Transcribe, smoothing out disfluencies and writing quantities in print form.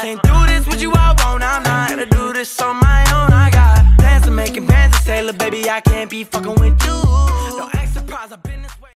can't do this with you, I won't. I'm not gonna do this on my own. I got plans to making plans to say, look, baby, I can't be fucking with you.